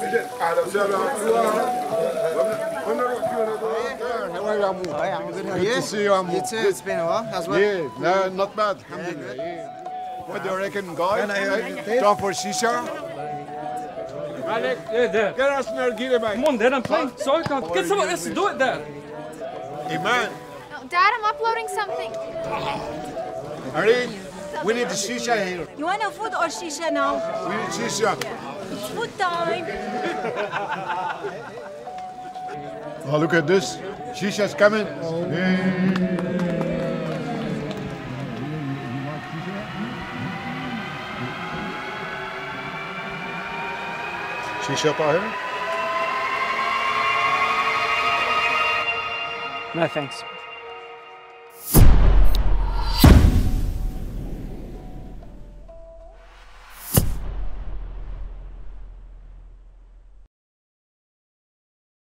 اهلا وسهلا. How are you, Amu? Hi, I'm good. How are Good you? to see you, Amu. You too. It's been a while. How's work? Yeah, no, not bad. Alhamdulillah. Yeah. What do you reckon, guys? Time for shisha? Alec, yeah, there. Get us nargile, man. Come on, Dad, I'm playing. Sorry, can't. Get someone else to do it, Dad. Iman, Dad, I'm uploading something. Areen, we need the shisha here. You want no food or shisha now? We need shisha. Food time. Oh, look at this. Shisha's coming. Shisha, Tahir? No, thanks.